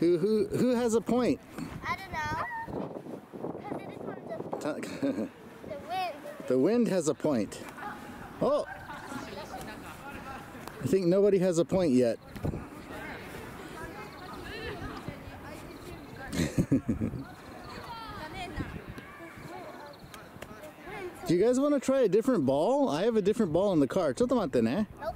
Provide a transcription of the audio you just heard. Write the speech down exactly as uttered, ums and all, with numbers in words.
Who who who has a point? I don't know. Because it is from the, the wind. The wind has a point. Oh! I think nobody has a point yet. Do you guys want to try a different ball? I have a different ball in the car. ちょっと待ってね。